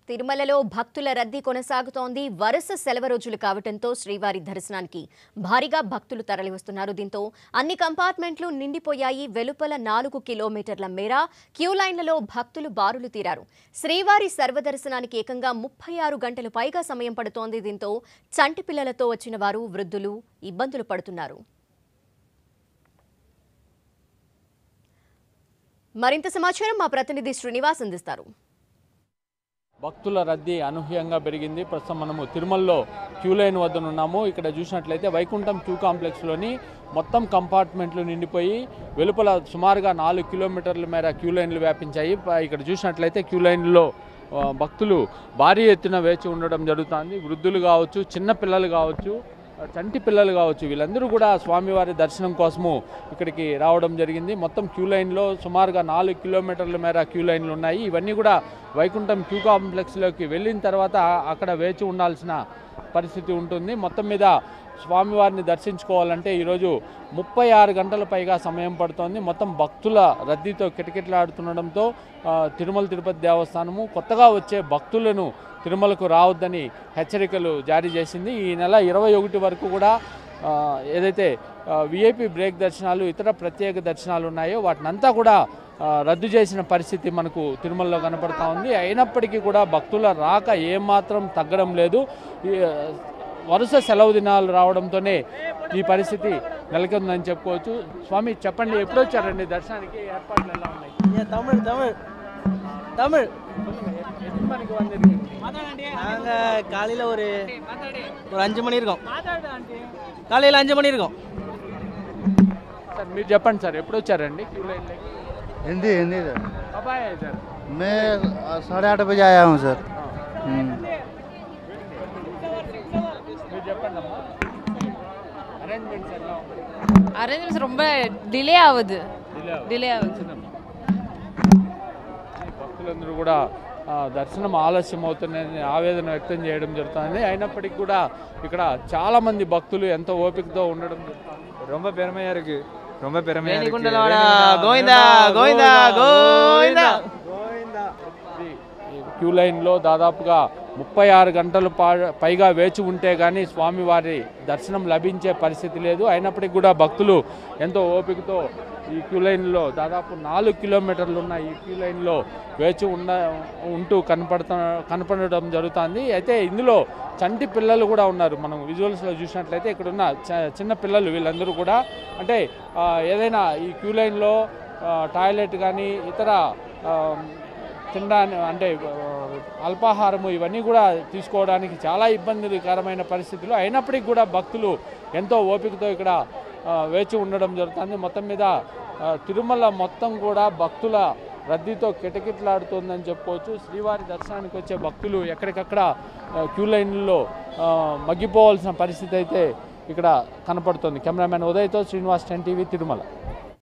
తిరుమలలో భక్తుల రద్దీ కొనసాగుతోంది. వరుస సెలవు రోజులు కావడంతో శ్రీవారి దర్శనానికి భారీగా భక్తులు తరలివస్తున్నారు. దీంతో అన్ని కంపార్ట్మెంట్లు నిండిపోయాయి. వెలుపల 4 కిలోమీటర్ల మేర క్యూ లైన్లలో భక్తులు బారులు తీరారు. శ్రీవారి సర్వదర్శనానికి ఏకంగా 36 గంటలు పైగా సమయం పడుతోంది. దీంతో చంటి పిల్లలతో వచ్చిన వారు, వృద్ధులు ఇబ్బందులు పడుతున్నారు. మరింత సమాచారం మా ప్రతినిధి శ్రీనివాస్ అందిస్తారు. భక్తుల రద్దీ అనూహ్యంగా పెరిగింది. ప్రస్తుతం మనము తిరుమలలో క్యూ లైన్ వద్ద ఉన్నాము. ఇక్కడ చూసినట్లయితే వైకుంఠం క్యూ కాంప్లెక్స్లోని మొత్తం కంపార్ట్మెంట్లు నిండిపోయి వెలుపల సుమారుగా 4 కిలోమీటర్ల మేర క్యూ లైన్లు వ్యాపించాయి. ఇక్కడ చూసినట్లయితే క్యూ లైన్లో భక్తులు భారీ ఎత్తున వేచి ఉండడం జరుగుతుంది. వృద్ధులు కావచ్చు, చిన్న పిల్లలు కావచ్చు, చంటి పిల్లలు కావచ్చు, వీళ్ళందరూ కూడా స్వామివారి దర్శనం కోసము ఇక్కడికి రావడం జరిగింది. మొత్తం క్యూ లైన్లో సుమారుగా 4 కిలోమీటర్ల మేర క్యూ లైన్లు ఉన్నాయి. ఇవన్నీ కూడా వైకుంఠం క్యూ కాంప్లెక్స్లోకి వెళ్ళిన తర్వాత అక్కడ వేచి ఉండాల్సిన పరిస్థితి ఉంటుంది. మొత్తం మీద స్వామివారిని దర్శించుకోవాలంటే ఈరోజు 36 గంటల పైగా సమయం పడుతోంది. మొత్తం భక్తుల రద్దీతో కిటకిటలాడుతుండడంతో తిరుమల తిరుపతి దేవస్థానము కొత్తగా వచ్చే భక్తులను తిరుమలకు రావద్దని హెచ్చరికలు జారీ చేసింది. ఈ నెల 21 వరకు కూడా ఏదైతే విఐపి బ్రేక్ దర్శనాలు, ఇతర ప్రత్యేక దర్శనాలు ఉన్నాయో వాటినంతా కూడా రద్దు చేసిన పరిస్థితి మనకు తిరుమలలో కనపడతా ఉంది. అయినప్పటికీ కూడా భక్తుల రాక ఏమాత్రం తగ్గడం లేదు. వరుస సెలవు దినాలు రావడంతోనే ఈ పరిస్థితి నెలకొందని చెప్పుకోవచ్చు. స్వామి చెప్పండి, ఎప్పుడు వచ్చారండి దర్శనానికి? ఏర్పాట్లు ఎలా ఉన్నాయి? தமிழ் நாங்கள் காலையில் ஒரு 5 மணி இருக்கோம். காலையில் 5 மணி இருக்கோம் సార్. మీరు చెప్పండి సార్, ఎప్పుడు వచ్చారండి queue line? Hindi Hindi sir. कब आए हैं सर? मैं 8:30 बजे आया हूँ सर। మీరు చెప్పండి అమ్మా, అరేంజ్మెంట్స్ ఎలా ఉన్నాయి? అరేంజ్మెంట్స్ ரொம்ப డిలే అవ్వదు. భక్తులందరూ కూడా దర్శనం ఆలస్యం అవుతుందని ఆవేదన వ్యక్తం చేయడం జరుగుతుంది. అయినప్పటికీ కూడా ఇక్కడ చాలామంది భక్తులు ఎంతో ఓపికతో ఉండడం జరుగుతుంది. ரொம்ப பெருமையா இருக்கு, ரொம்ப பெருமையா இருக்கு. గోవిందా గోవిందా గోవిందా. క్యూ లైన్లో దాదాపుగా 36 గంటలు పైగా వేచి ఉంటే కానీ స్వామివారి దర్శనం లభించే పరిస్థితి లేదు. అయినప్పటికీ కూడా భక్తులు ఎంతో ఓపికతో ఈ క్యూ లైన్లో దాదాపు 4 కిలోమీటర్లు ఉన్న ఈ క్యూ లైన్లో వేచి ఉంటూ కనపడడం జరుగుతుంది. అయితే ఇందులో చంటి పిల్లలు కూడా ఉన్నారు. మనం విజువల్స్లో చూసినట్లయితే ఇక్కడ ఉన్న చిన్న పిల్లలు వీళ్ళందరూ కూడా అంటే ఏదైనా ఈ క్యూ లైన్లో టాయిలెట్ కానీ ఇతర తినడానికి అంటే అల్పాహారము ఇవన్నీ కూడా తీసుకోవడానికి చాలా ఇబ్బందికరమైన పరిస్థితులు. అయినప్పటికీ కూడా భక్తులు ఎంతో ఓపికతో ఇక్కడ వేచి ఉండడం జరుగుతుంది. మొత్తం మీద తిరుమల మొత్తం కూడా భక్తుల రద్దీతో కిటకిటలాడుతోందని చెప్పుకోవచ్చు. శ్రీవారి దర్శనానికి వచ్చే భక్తులు ఎక్కడికక్కడ క్యూ లైన్లలో మగ్గిపోవాల్సిన పరిస్థితి అయితే ఇక్కడ కనపడుతుంది. కెమెరామెన్ ఉదయ్తో శ్రీనివాస్, 10 టీవీ, తిరుమల.